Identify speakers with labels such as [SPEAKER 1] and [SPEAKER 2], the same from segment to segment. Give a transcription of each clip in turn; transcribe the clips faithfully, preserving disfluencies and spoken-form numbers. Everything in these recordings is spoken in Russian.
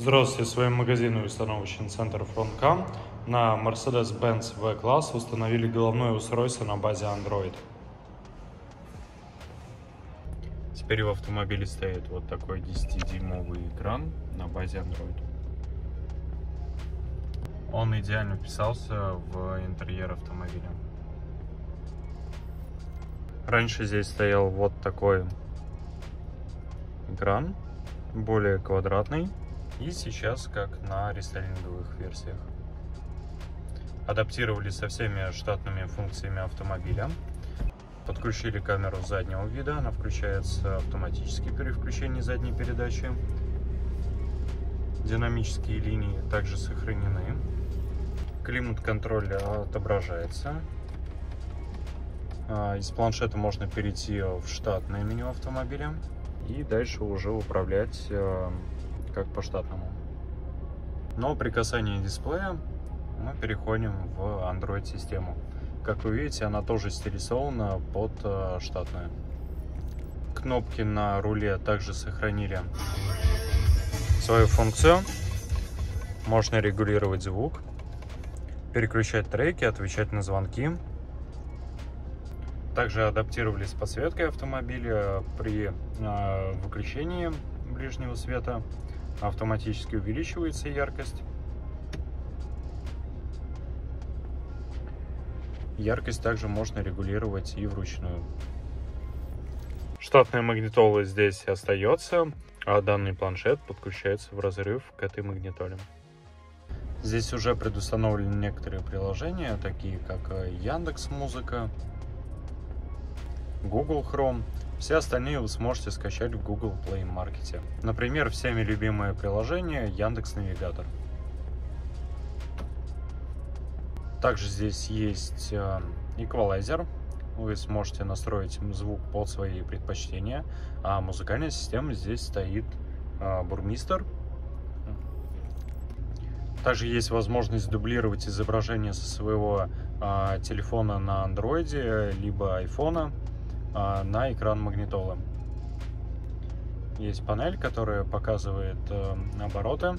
[SPEAKER 1] Здравствуйте, с вами магазин и установочный центр Фронткам. На Mercedes-Benz V-класс установили головное устройство на базе Android. Теперь в автомобиле стоит вот такой десятидюймовый экран на базе Android. Он идеально вписался в интерьер автомобиля. Раньше здесь стоял вот такой экран, более квадратный. И сейчас как на рестайлинговых версиях. Адаптировали со всеми штатными функциями автомобиля. Подключили камеру заднего вида, она включается автоматически при включении задней передачи. Динамические линии также сохранены. Климат-контроль отображается. Из планшета можно перейти в штатное меню автомобиля и дальше уже управлять как по штатному. Но при касании дисплея мы переходим в Android систему. Как вы видите, она тоже стилизована под штатную. Кнопки на руле также сохранили свою функцию. Можно регулировать звук, переключать треки, отвечать на звонки. Также адаптировали с подсветкой автомобиля при выключении ближнего света. Автоматически увеличивается яркость. Яркость также можно регулировать и вручную. Штатная магнитола здесь остается, а данный планшет подключается в разрыв к этой магнитоле. Здесь уже предустановлены некоторые приложения, такие как Яндекс.Музыка, Google Chrome. Все остальные вы сможете скачать в Google Play Market. Например, всеми любимое приложение Яндекс.Навигатор. Также здесь есть эквалайзер. Вы сможете настроить звук под свои предпочтения. А музыкальная система здесь стоит бурмистр. Также есть возможность дублировать изображение со своего телефона на андроиде либо айфона на экран магнитолы. Есть панель, которая показывает э, обороты.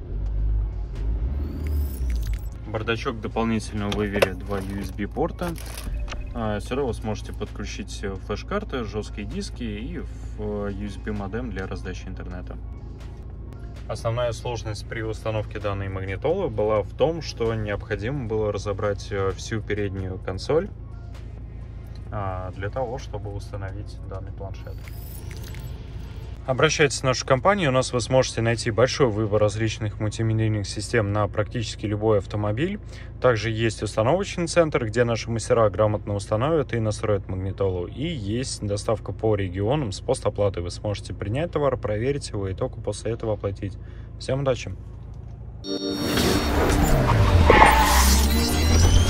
[SPEAKER 1] Бардачок дополнительно вывели два ю эс би порта. А, сюда вы сможете подключить флеш-карты, жесткие диски и ю эс би модем для раздачи интернета. Основная сложность при установке данной магнитолы была в том, что необходимо было разобрать всю переднюю консоль для того, чтобы установить данный планшет. Обращайтесь в нашу компанию, у нас вы сможете найти большой выбор различных мультимедийных систем на практически любой автомобиль. Также есть установочный центр, где наши мастера грамотно установят и настроят магнитолу. И есть доставка по регионам с постоплатой. Вы сможете принять товар, проверить его и только после этого оплатить. Всем удачи!